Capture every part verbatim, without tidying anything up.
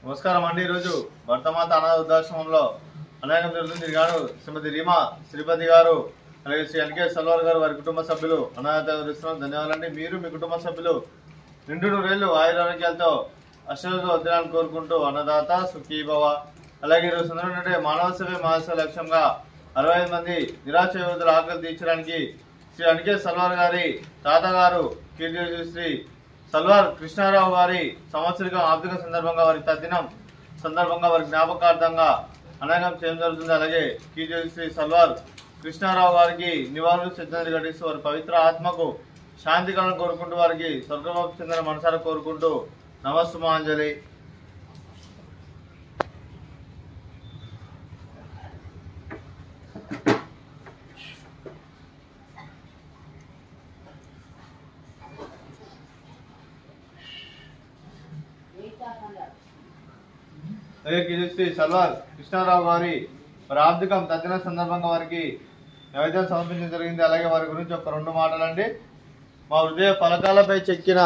నమస్కారం అండి। ఈరోజు భర్తమాత అనాథ వృద్ధాశ్రమంలో అనేక జరుగుతుంది గారు శ్రీమతి రీమా శ్రీపతి గారు అలాగే శ్రీ ఎన్కే సల్వార్ గారు వారి కుటుంబ సభ్యులు అనాథ వృద్ధాశ్రమం ధన్యవాదాలండి। మీరు మీ కుటుంబ సభ్యులు నిండు నూరేళ్లు ఆయురారోగ్యాలతో అశ్వతో వదిలాలని కోరుకుంటూ అన్నదాత సుఖీ భవ। అలాగే ఈరోజు సందర్భంగా మానవ సేవే మహాసేవ లక్ష్యంగా అరవై ఐదు మంది నిరాశ యువతుల ఆకలి తీర్చడానికి శ్రీ ఎన్కే సల్వార్ గారి తాతగారు కీర్తి శ్రీ సల్వార్ కృష్ణారావు గారి సంవత్సరిక ఆర్థిక సందర్భంగా వారి తద్దినం సందర్భంగా వారి జ్ఞాపకార్థంగా అనేకం చేయడం జరుగుతుంది। అలాగే కీర్తి శ్రీ సల్వార్ కృష్ణారావు గారికి నివాళులు శ్రద్ధాంజలి ఘటిస్తూ వారి పవిత్ర ఆత్మకు శాంతి కలను కోరుకుంటూ వారికి స్వర్గలోకి చెందిన మనసారా కోరుకుంటూ నమస్సుమాంజలి। శ్రీ సల్వార్ కృష్ణారావు గారి వారి ఆర్థికం తగ్గిన సందర్భంగా వారికి నైవేద్యం సమర్పించడం జరిగింది। అలాగే వారి గురించి ఒక రెండు మాటలండి। మా హృదయ ఫలకాలపై చెక్కిన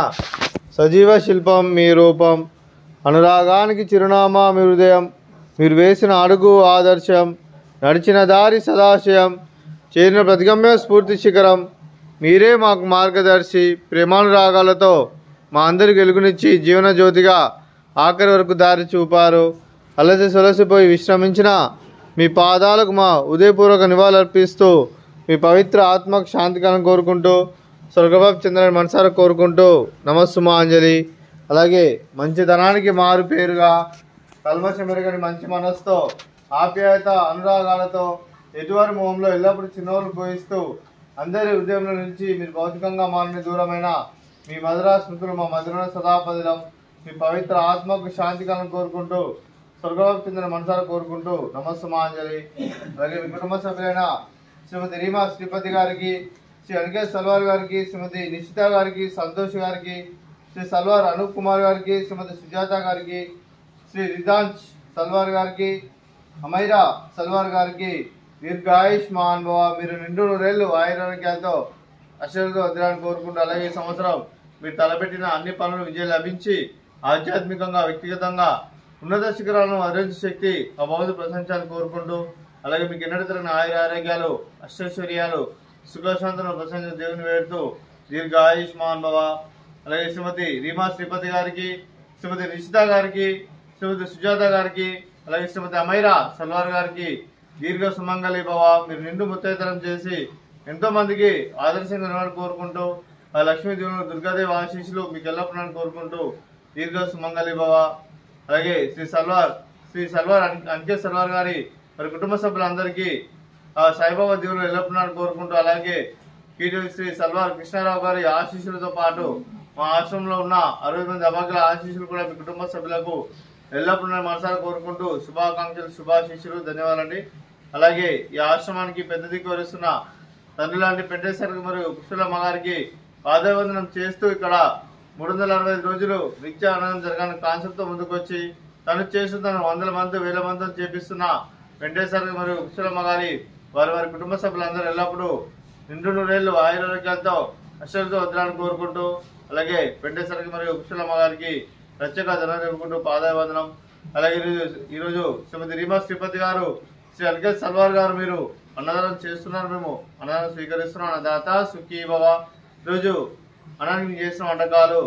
సజీవ శిల్పం మీ రూపం, అనురాగానికి చిరునామా మీ హృదయం, మీరు వేసిన అడుగు ఆదర్శం, నడిచిన దారి సదాశయం, చేరిన ప్రతిగమ్య స్ఫూర్తి శిఖరం, మీరే మాకు మార్గదర్శి, ప్రేమానురాగాలతో మా అందరికి వెలుగునిచ్చి జీవన జ్యోతిగా ఆఖరి వరకు దారి చూపారు। అలసి సొలసిపోయి విశ్రమించిన మీ పాదాలకు మా ఉదయపూర్వక నివాళులర్పిస్తూ మీ పవిత్ర ఆత్మకు శాంతికలను కోరుకుంటూ స్వర్గబాబు చంద్రని మనసారా కోరుకుంటూ నమస్సుమాంజలి। అలాగే మంచితనానికి మారు పేరుగా కల్మషం మెరుగని మంచి మనస్సుతో ఆప్యాయత అనురాగాలతో ఎటువారి మొహంలో ఎల్లప్పుడూ చిన్నోళ్ళు పోయిస్తూ అందరి హృదయంలో నుంచి మీరు భౌతికంగా మారిన దూరమైన మీ మధురా స్మృతులు మా మధుర సదాపదిలం మీ పవిత్ర ఆత్మకు శాంతికలను కోరుకుంటూ స్వర్గలోకి చెందిన మనసారా కోరుకుంటూ నమస్సుమాంజలి। అలాగే మీ కుటుంబ సభ్యులైన శ్రీమతి రీమా శ్రీపతి గారికి, శ్రీ ఎన్కే సల్వార్ గారికి, శ్రీమతి నిషిత గారికి, సంతోష్ గారికి, శ్రీ సల్వార్ అనూప్ కుమార్ గారికి, శ్రీమతి సుజాత గారికి, శ్రీ రిదాంశ్ సల్వార్ గారికి, అమైరా సల్వార్ గారికి దీర్ఘాయుష్మాన్ భవ, మీరు నిండు నూరేళ్లు ఆయురారోగ్యాలతో అశ్వతో వదిలాలని కోరుకుంటూ అలాగే ఈ సంవత్సరం మీరు తలపెట్టిన అన్ని పనులు విజయం లభించి ఆధ్యాత్మికంగా వ్యక్తిగతంగా ఉన్నత శిఖరాలను అధిరించే శక్తి ఆ భగవంతుడు ప్రశంసాన్ని కోరుకుంటూ అలాగే మీకు ఎన్నడూ తరగని ఆయుర ఆరోగ్యాలు అష్టైశ్వర్యాలు సుఖశాంతులను ప్రశంస దేవుని వేడుతూ దీర్ఘ ఆయుష్మాన్ భవ। అలాగే శ్రీమతి రీమా శ్రీపతి గారికి, శ్రీమతి నిషిత గారికి, శ్రీమతి సుజాత గారికి, అలాగే శ్రీమతి అమైరా సల్వార్ గారికి దీర్ఘ సుమంగళి భవ, మీరు నిండు ముత్తైతనం చేసి ఎంతో మందికి ఆదర్శంగా నిలవాలని కోరుకుంటూ ఆ లక్ష్మీదేవుని దుర్గాదేవి ఆశీస్సులు మీకు ఎల్లప్పుడూ కోరుకుంటూ దీర్ఘ సుమంగళి భవ। అలాగే శ్రీ సల్వార్ శ్రీ సల్వార్ ఎన్కే సల్వార్ గారి మరి కుటుంబ సభ్యులందరికీ ఆ సాయిబాబా దేవుని ఎల్లప్పుడూ కోరుకుంటూ అలాగే కీర్తి శ్రీ సల్వార్ కృష్ణారావు గారి ఆశీస్సులతో పాటు మా ఆశ్రమంలో ఉన్న అరవై మంది అభాగ్యుల ఆశీస్సులు కూడా మీ కుటుంబ సభ్యులకు ఎల్లప్పుడూ మనసారా కోరుకుంటూ శుభాకాంక్షలు శుభాశీస్సులు ధన్యవాదాలండి। అలాగే ఈ ఆశ్రమానికి పెద్ద దిక్కు వరుస్తున్న తండ్రి లాంటి పెంటేశ్వర మరియు పుష్పలమ్మ గారికి పాదవందనం చేస్తూ ఇక్కడ మూడు వందల అరవై ఐదు రోజులు నిత్య ఆనందం జరగాలని కాన్సెప్ట్ తో ముందుకు వచ్చి తను చేస్తున్న వందల మంది వేల మందిని చేపిస్తున్న వెంకటేశ్వర మరియు పుష్పలమ్మ గారి వారి వారి కుటుంబ సభ్యులందరూ ఎల్లప్పుడూ నిండు నూరేళ్లు ఆయురారోగ్యాలతో అశ్వతో వదలాలని కోరుకుంటూ అలాగే వెంకటేశ్వర మరియు పుష్పలమ్మ గారికి ప్రత్యేక ధన్యవాదాలు చెప్పుకుంటూ పాదాభివందనం। అలాగే ఈరోజు శ్రీమతి రీమా శ్రీపతి గారు, శ్రీ ఎన్కే సల్వార్ గారు మీరు అన్నదానం చేస్తున్నారు, మేము అన్నదానం స్వీకరిస్తున్నాం। అన్నదాత సుఖీ భవ। ఈరోజు అన్నానికి చేసిన వంటకాలు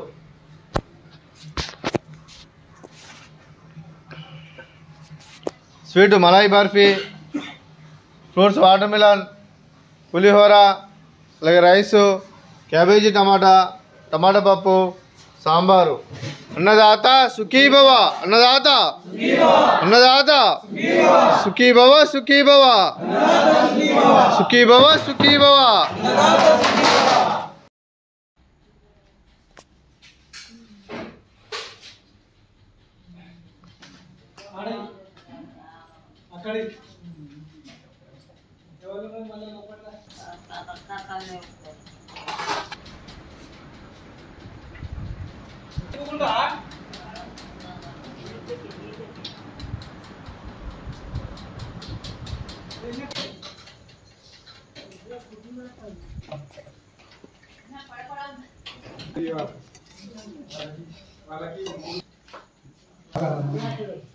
sweet malai barfi, fruits watermelon, పులిహోర, అలాగే రైసు, క్యాబేజీ టమాటా, టమాటా పప్పు, సాంబారు। అన్నదాత సుఖీ భవ, అన్నదాత అన్నదాత సుఖీ భవ సుఖీ భవ సుఖీ భవ సుఖీ భవ। వాళ్ళకి ధన్యవాదాలు.